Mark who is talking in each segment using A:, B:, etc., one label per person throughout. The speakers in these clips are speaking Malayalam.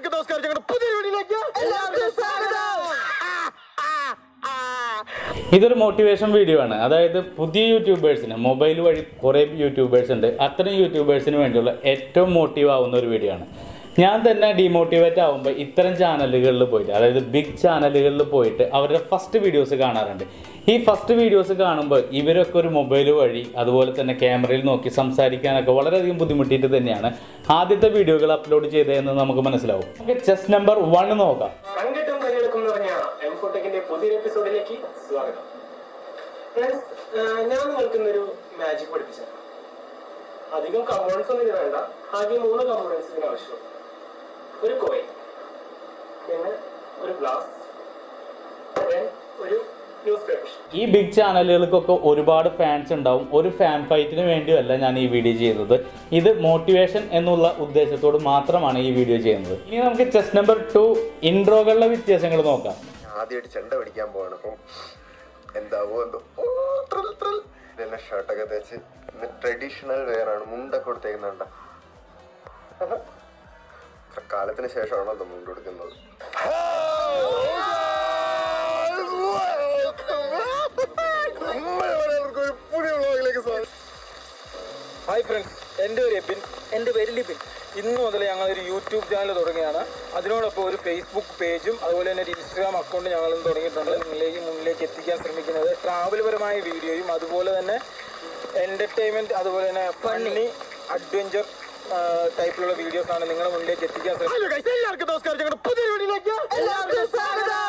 A: ഇതൊരു മോട്ടിവേഷൻ വീഡിയോ ആണ്. അതായത് പുതിയ യൂട്യൂബേഴ്സിന് മൊബൈൽ വഴി കുറേ യൂട്യൂബേഴ്സ് ഉണ്ട്. അത്തരം യൂട്യൂബേഴ്സിന് വേണ്ടിയുള്ള ഏറ്റവും മോട്ടീവ് ആവുന്ന ഒരു വീഡിയോ ആണ്. ഞാൻ തന്നെ ഡീമോട്ടിവേറ്റ് ആവുമ്പോൾ ഇത്തരം ചാനലുകളിൽ പോയിട്ട്, അതായത് ബിഗ് ചാനലുകളിൽ പോയിട്ട് അവരുടെ ഫസ്റ്റ് വീഡിയോസ് കാണാറുണ്ട്. ഈ ഫസ്റ്റ് വീഡിയോസ് കാണുമ്പോൾ ഇവരൊക്കെ ഒരു മൊബൈൽ വഴി അതുപോലെ തന്നെ ക്യാമറയിൽ നോക്കി സംസാരിക്കാനൊക്കെ വളരെയധികം ബുദ്ധിമുട്ടിയിട്ട് തന്നെയാണ് ആദ്യത്തെ വീഡിയോകൾ അപ്ലോഡ് ചെയ്തതെന്ന് നമുക്ക് മനസ്സിലാവും. നമുക്ക് ചെസ് നമ്പർ 1 നോക്കാം.
B: പുതിയൊരു എപ്പിസോഡിലേക്ക് സ്വാഗതം. ഞാൻ നിങ്ങൾക്കിന്നൊരു മാജിക് പഠിപ്പിച്ചു. അധികം കമ്പോണൻസ് ഒന്നും ഇത് വേണ്ട. ആദ്യം 3 കമ്പോണൻസ് ഇതിന് ആവശ്യം. ഒരു കോയിൻ, പിന്നെ ഒരു ഗ്ലാസ്, ഒരു ന്യൂസ് പേപ്പർ.
A: ഈ ബിഗ് ചാനലുകൾക്കൊക്കെ ഒരുപാട് ഫാൻസ് ഉണ്ടാവും. ഒരു ഫാൻ ഫൈറ്റിന് വേണ്ടിയല്ല ഞാൻ ഈ വീഡിയോ ചെയ്യുന്നത്. ഇത് മോട്ടിവേഷൻ എന്നുള്ള ഉദ്ദേശത്തോട് മാത്രമാണ് ഈ വീഡിയോ ചെയ്യുന്നത്. ഇനി നമുക്ക് ചെസ് നമ്പർ 2 ഇൻട്രോകളുടെ വ്യത്യാസങ്ങൾ നോക്കാം.
C: ആദ്യമായിട്ട് ചെണ്ട പിടിക്കാൻ പോവാണ്. അപ്പം എന്താവോ എന്തോ ഇതെല്ലാം ഷർട്ടൊക്കെ തേച്ച് ട്രഡീഷണൽ വെയർ ആണ്. മുണ്ടൊക്കെ കൊടുത്തേക്കുന്നുണ്ട. കാലത്തിന് ശേഷമാണോ അത് മുണ്ട് കൊടുക്കുന്നത്?
B: ഹായ് ഫ്രണ്ട്സ്, എൻ്റെ പേര് എബിൻ. എൻ്റെ പേര് ലിബിൻ. ഇന്ന് മുതൽ ഞങ്ങളൊരു യൂട്യൂബ് ചാനൽ തുടങ്ങിയാണ്. അതിനോടൊപ്പം ഒരു ഫേസ്ബുക്ക് പേജും അതുപോലെ തന്നെ ഒരു ഇൻസ്റ്റാഗ്രാം അക്കൗണ്ട് ഞങ്ങളും തുടങ്ങിയിട്ടുണ്ട്. മുന്നിലേക്ക് എത്തിക്കാൻ ശ്രമിക്കുന്നത് ട്രാവൽ പരമായ വീഡിയോയും അതുപോലെ തന്നെ എൻ്റർടൈൻമെൻറ്റ് അതുപോലെ തന്നെ ഫണ്ണി അഡ്വഞ്ചർ ടൈപ്പിലുള്ള വീഡിയോസാണ് നിങ്ങളുടെ മുന്നിലേക്ക് എത്തിക്കാൻ ശ്രമിക്കുന്നത്. എല്ലാവർക്കും നമസ്കാരം. ഞങ്ങളുടെ പുതിയ വീഡിയോയിലേക്ക് എല്ലാവർക്കും സ്വാഗതം.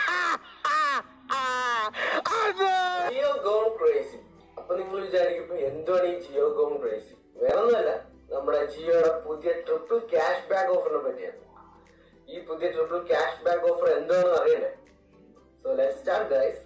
B: Jio gone crazy. അപ്പൊ നിങ്ങൾ വിചാരിക്കുമ്പോ എന്താണ് ഈ ജിയോ ഗോൺ ക്രേസി? വേറൊന്നുമല്ല, നമ്മുടെ ജിയോയുടെ പുതിയ ട്രിപ്പിൾ ക്യാഷ് ബാക്ക് ഓഫറിനെ പറ്റിയാണ്. ഈ പുതിയ ട്രിപ്പിൾ ക്യാഷ് ബാക്ക് ഓഫർ എന്താണെന്ന് അറിയണ്ടേ? So let's start guys.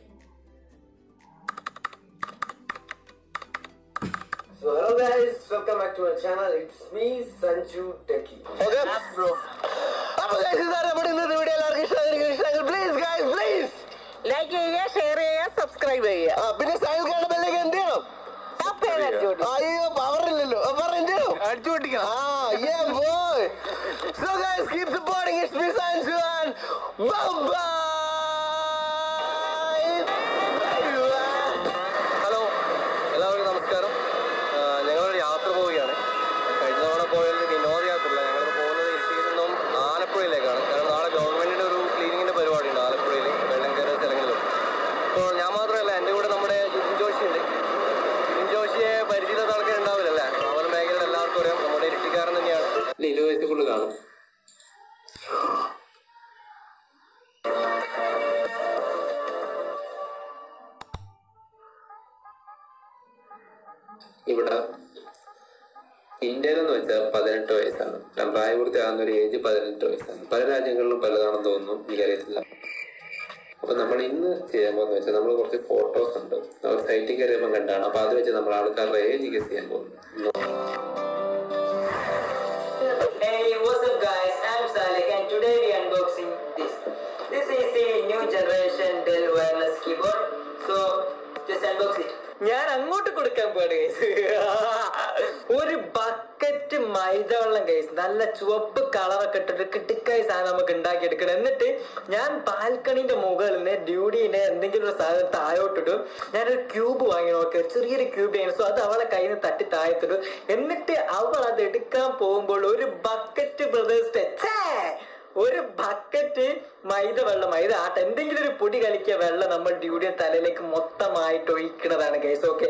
B: So hello guys, welcome back to our channel. It's me, Sanju, techy. Okay bro. Appo guys, idare നമ്മുടെ ഇന്നത്തെ വീഡിയോ എല്ലാവർക്കും ഇഷ്ടമായിരിക്കും. Please guys, please ലൈക്ക് ചെയ്യുക, ഷെയർ ചെയ്യുക, സബ്സ്ക്രൈബ് ചെയ്യുക. പിന്നെ സൈഡിൽ കാണുന്ന ബെല്ലൈക്കൺ എന്ത് ചെയ്യണം? ടാപ്പ് ചെയ്ത് അടിച്ചു. അയ്യോ പവർ ഇല്ലല്ലോ. അപ്പോൾ എന്ത് ചെയ്യണം? അടിച്ചു പൊട്ടിക്കണം. Yeah boy. So guys, keep supporting. It's me, Sanju, and bye bye. Hello, എല്ലാവർക്കും നമസ്കാരം. ഞങ്ങളൊരു യാത്ര പോവുകയാണ്. കഴിഞ്ഞ തവണ പോയത് വിനോദയാത്രയില്ല. ഞങ്ങൾ പോകുന്നത് ഇടുക്കിയിൽ നിന്നും ആലപ്പുഴയിലേക്കാണ്. കാരണം നാളെ ഗവൺമെൻറ്റിൻ്റെ ഒരു ക്ലീനിങ്ങിൻ്റെ പരിപാടി ഉണ്ട് ആലപ്പുഴയിൽ, വെള്ളം കയറിയ സ്ഥലങ്ങളിലും. അപ്പോൾ ഞാൻ മാത്രമല്ല, എൻ്റെ കൂടെ നമ്മുടെ ജോഷി ഉണ്ട്. ജോഷിയെ പരിചയമില്ലാത്ത ആൾക്കാർ ഉണ്ടാവില്ലല്ലേ? ട്രാവൽ മേഖലയിൽ എല്ലാവർക്കും അറിയാം. നമ്മുടെ ഇടുക്കിക്കാരൻ തന്നെയാണ്. 20 വയസ്സുകളിൽ കാണും.
D: ഇവിടെ ഇന്ത്യയിലെന്ന് വെച്ചാൽ 18 വയസ്സാണ്. പ്രായപൂർത്തിയാകുന്ന ഒരു ഏജ് 18 വയസ്സാണ്. പല രാജ്യങ്ങളിലും പലതാണെന്ന് തോന്നുന്നു, എനിക്കറിയത്തില്ല. അപ്പൊ നമ്മൾ ഇന്ന് ചെയ്യാൻ പോകുന്ന വെച്ചാൽ നമ്മൾ കുറച്ച് ഫോട്ടോസ് ഉണ്ട്, നമ്മൾ സൈറ്റിൽ കയറിയപ്പോൾ കണ്ടാണ്. അപ്പൊ അത് വെച്ച് നമ്മൾ ആൾക്കാരുടെ ഏജ് ഗസ് ചെയ്യാൻ പോകുന്നു.
E: Hey, what's up guys? I'm Salek and today we are unboxing this. This is the new generation Dell wireless keyboard. So just unbox it.
B: ഞാൻ അങ്ങോട്ട് കൊടുക്കാൻ പോവാണ് ഗൈസ്. ഒരു ബക്കറ്റ് മൈദ വെള്ളം ഗൈസ്, നല്ല ചുവപ്പ് കളറൊക്കെ ഇട്ടിട്ട് കിട്ടിക്കായി സാധനം നമുക്ക് ഉണ്ടാക്കിയെടുക്കണം. എന്നിട്ട് ഞാൻ ബാൽക്കണിന്റെ മുകളിൽ നിന്ന് ഡ്യൂഡിന്റെ എന്തെങ്കിലും ഒരു സാധനം താഴോട്ടിടും. ഞാനൊരു ക്യൂബ് വാങ്ങി നോക്കി, ചെറിയൊരു ക്യൂബ് ആണ്. സോ അത് അവളെ കയ്യിൽ നിന്ന് തട്ടി താഴത്തിടും. എന്നിട്ട് അവൾ അത് എടുക്കാൻ പോകുമ്പോൾ ഒരു ബക്കറ്റ് ബ്രദേഴ്സ് ഒരു ബക്കറ്റ് മൈദ ആട്ട എന്തെങ്കിലും ഒരു പൊടി കലിക്കിയ വെള്ളം നമ്മൾ ഡ്യൂഡിയുടെ തലയിലേക്ക് മൊത്തമായിട്ട് ഒഴിക്കുന്നതാണ് ഗൈസ്. ഓക്കെ,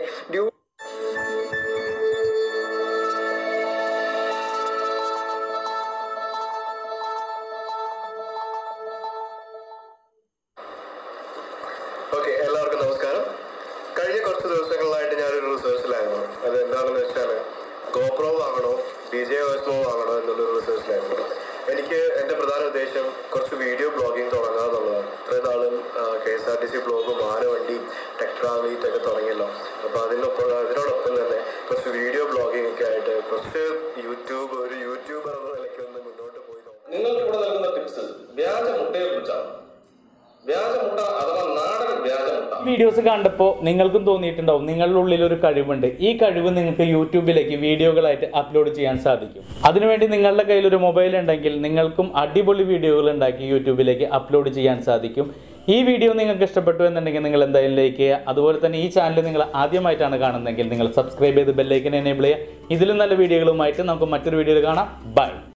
C: എല്ലാവർക്കും നമസ്കാരം. കഴിഞ്ഞ കുറച്ച് ദിവസങ്ങളിലായിട്ട് ഞാനൊരു റിസർച്ചിലായിരുന്നു. അത് എന്താണെന്ന് വെച്ചാൽ ഗോപ്രോ വാങ്ങണോ DJ ഓസ്മോ വാങ്ങണോ എന്നുള്ളൊരു റിസർച്ചിലായിരുന്നു. എനിക്ക് എൻ്റെ പ്രധാന ഉദ്ദേശം കുറച്ച് വീഡിയോ ബ്ലോഗിങ് തുടങ്ങുക എന്നുള്ളതാണ്. ഇത്രയും നാളും KSRTC ബ്ലോഗും ആനവണ്ടി ടെക് ട്രാവലീറ്റൊക്കെ തുടങ്ങിയല്ലോ. അപ്പോൾ അതിനോടൊപ്പം തന്നെ കുറച്ച് വീഡിയോ ബ്ലോഗിങ് ഒക്കെ ആയിട്ട് കുറച്ച് ഒരു യൂട്യൂബർ എന്ന നിലയ്ക്ക് ഒന്ന് മുന്നോട്ട് പോയി നോക്കാം.
F: നിങ്ങൾക്ക് ഇവിടെ നൽകുന്ന ടിപ്സ് വ്യാജ മുട്ടയെ കുറിച്ചാണ്. വ്യാജമുട്ട അഥവാ നാടൻ വ്യാജമുട്ട.
A: ഈ വീഡിയോസ് കണ്ടപ്പോൾ നിങ്ങൾക്കും തോന്നിയിട്ടുണ്ടാവും നിങ്ങളുടെ ഉള്ളിൽ ഒരു കഴിവുണ്ട്, ഈ കഴിവ് നിങ്ങൾക്ക് യൂട്യൂബിലേക്ക് വീഡിയോകളായിട്ട് അപ്ലോഡ് ചെയ്യാൻ സാധിക്കും. അതിനുവേണ്ടി നിങ്ങളുടെ കയ്യിൽ ഒരു മൊബൈൽ ഉണ്ടെങ്കിൽ നിങ്ങൾക്കും അടിപൊളി വീഡിയോകൾ ഉണ്ടാക്കി യൂട്യൂബിലേക്ക് അപ്ലോഡ് ചെയ്യാൻ സാധിക്കും. ഈ വീഡിയോ നിങ്ങൾക്ക് ഇഷ്ടപ്പെട്ടു എന്നുണ്ടെങ്കിൽ നിങ്ങൾ എന്തായാലും ലൈക്ക് ചെയ്യുക. അതുപോലെ തന്നെ ഈ ചാനൽ നിങ്ങൾ ആദ്യമായിട്ടാണ് കാണുന്നതെങ്കിൽ നിങ്ങൾ സബ്സ്ക്രൈബ് ചെയ്ത് ബെല്ലൈക്കൻ എനേബിൾ ചെയ്യുക. ഇതിലും നല്ല വീഡിയോകളുമായിട്ട് നമുക്ക് മറ്റൊരു വീഡിയോയിൽ കാണാം. ബൈ.